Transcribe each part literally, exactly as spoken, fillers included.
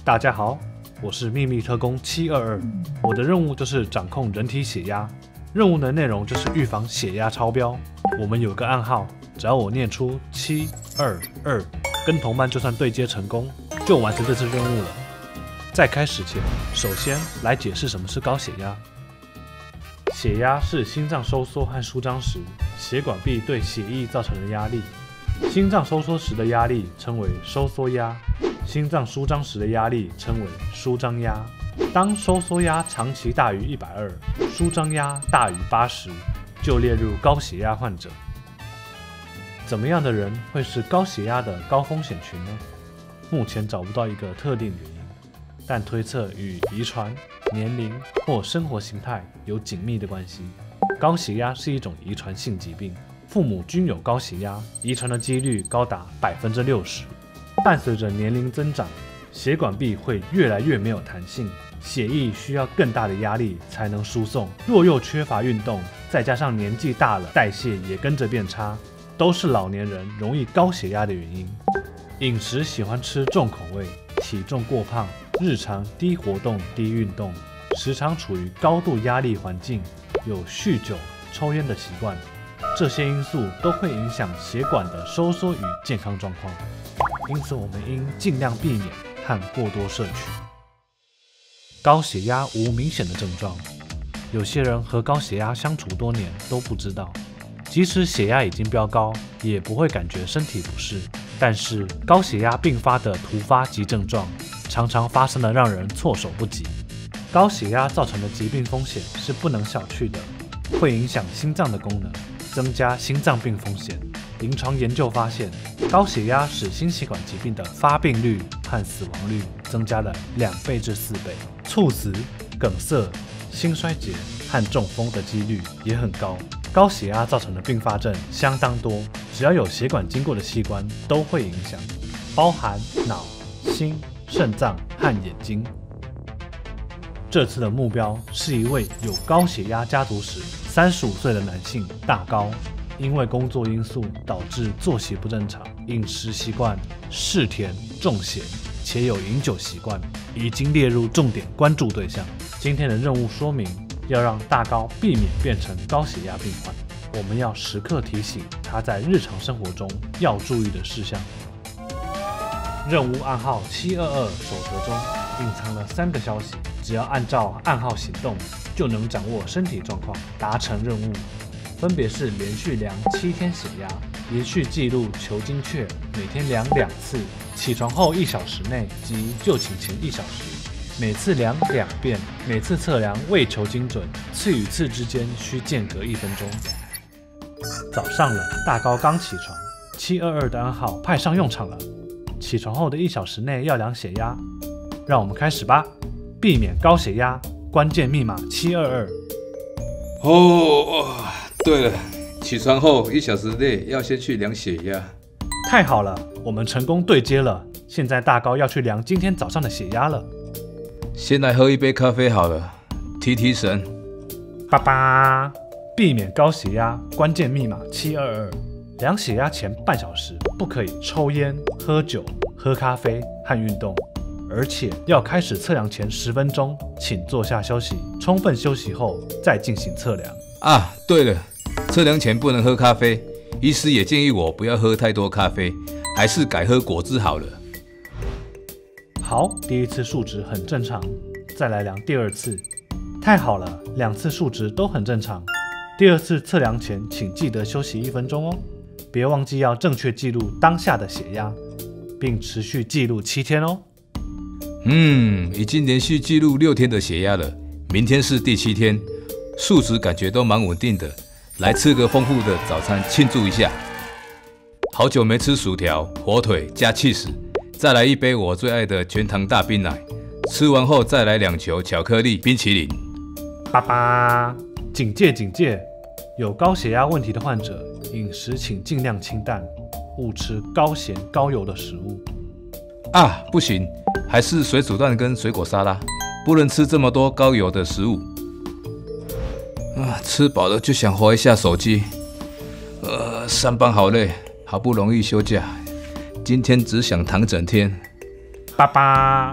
大家好，我是秘密特工七二二，我的任务就是掌控人体血压。任务的内容就是预防血压超标。我们有个暗号，只要我念出七二二，跟同伴就算对接成功，就完成这次任务了。在开始前，首先来解释什么是高血压。血压是心脏收缩和舒张时，血管壁对血液造成的压力。心脏收缩时的压力称为收缩压，心脏舒张时的压力称为舒张压。当收缩压长期大于一百二十，舒张压大于八十，就列入高血压患者。怎么样的人会是高血压的高风险群呢？目前找不到一个特定原因，但推测与遗传、年龄或生活形态有紧密的关系。高血压是一种遗传性疾病，父母均有高血压，遗传的几率高达百分之六十。伴随着年龄增长，血管壁会越来越没有弹性，血液需要更大的压力才能输送。若又缺乏运动，再加上年纪大了，代谢也跟着变差，都是老年人容易高血压的原因。饮食喜欢吃重口味，体重过胖，日常低活动低运动，时常处于高度压力环境，有酗酒、抽烟的习惯，这些因素都会影响血管的收缩与健康状况。因此，我们应尽量避免和过多摄取。高血压无明显的症状，有些人和高血压相处多年都不知道，即使血压已经飙高，也不会感觉身体不适。但是高血压并发的突发急症状，常常发生的让人措手不及。高血压造成的疾病风险是不能小觑的，会影响心脏的功能，增加心脏病风险。临床研究发现，高血压使心血管疾病的发病率和死亡率增加了两倍至四倍，猝死、梗塞、心衰竭和中风的几率也很高。高血压造成的并发症相当多，只要有血管经过的器官都会影响，包含脑、心、肾脏和眼睛。这次的目标是一位有高血压家族史、三十五岁的男性大高，因为工作因素导致作息不正常，饮食习惯嗜甜重咸，且有饮酒习惯，已经列入重点关注对象。今天的任务说明，要让大高避免变成高血压病患，我们要时刻提醒他在日常生活中要注意的事项。任务暗号七二二守则中隐藏了三个消息，只要按照暗号行动，就能掌握身体状况，达成任务。分别是连续量七天血压，连续记录球精确，每天量两次，起床后一小时内及就寝前一小时，每次量两遍，每次测量为求精准，次与次之间需间隔一分钟。早上了，大高刚起床，七二二的暗号派上用场了。起床后的一小时内要量血压，让我们开始吧。避免高血压，关键密码七二二。 哦，对了，起床后一小时内要先去量血压。 太好了，我们成功对接了。现在大高要去量今天早上的血压了。 先来喝一杯咖啡好了，提提神。 爸爸，避免高血压，关键密码七二二。量血压前半小时不可以抽烟、喝酒、喝咖啡和运动，而且要开始测量前十分钟，请坐下休息，充分休息后再进行测量。 啊，对了，测量前不能喝咖啡，医师也建议我不要喝太多咖啡，还是改喝果汁好了。 好，第一次数值很正常，再来量第二次。太好了，两次数值都很正常。第二次测量前，请记得休息一分钟哦，别忘记要正确记录当下的血压，并持续记录七天哦。 嗯，已经连续记录六天的血压了，明天是第七天，数值感觉都蛮稳定的，来吃个丰富的早餐庆祝一下。好久没吃薯条、火腿加 cheese， 再来一杯我最爱的全糖大冰奶，吃完后再来两球巧克力冰淇淋。 爸爸，警戒警戒！有高血压问题的患者，饮食请尽量清淡，勿吃高咸高油的食物。 啊，不行，还是水煮蛋跟水果沙拉，不能吃这么多高油的食物。啊，吃饱了就想滑一下手机。呃，上班好累，好不容易休假，今天只想躺整天。 爸爸，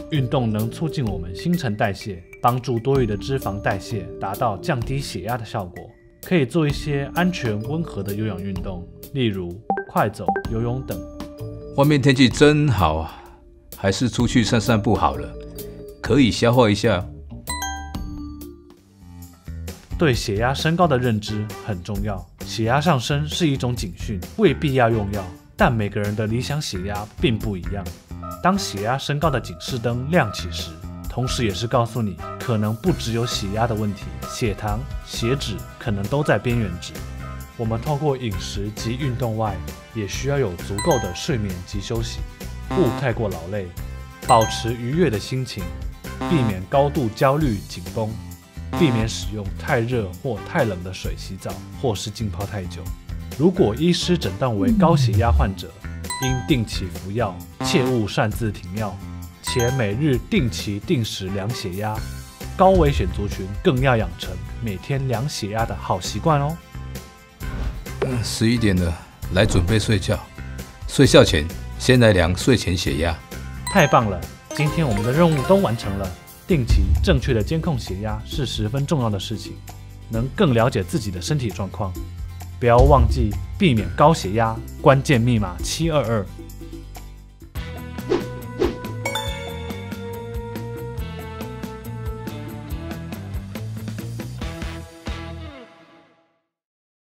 运动能促进我们新陈代谢，帮助多余的脂肪代谢，达到降低血压的效果。可以做一些安全温和的有氧运动，例如快走、游泳等。 外面天气真好啊，还是出去散散步好了，可以消化一下。 对血压升高的认知很重要。血压上升是一种警讯，未必要用药，但每个人的理想血压并不一样。当血压升高的警示灯亮起时，同时也是告诉你，可能不只有血压的问题，血糖、血脂可能都在边缘值。我们透过饮食及运动外，也需要有足够的睡眠及休息，不太过劳累，保持愉悦的心情，避免高度焦虑紧绷，避免使用太热或太冷的水洗澡，或是浸泡太久。如果医师诊断为高血压患者，应定期服药，切勿擅自停药，且每日定期定时量血压。高危险族群更要养成每天量血压的好习惯哦。 十一点了，来准备睡觉。睡觉前先来量睡前血压。 太棒了，今天我们的任务都完成了。定期正确的监控血压是十分重要的事情，能更了解自己的身体状况。不要忘记避免高血压，关键密码七二二。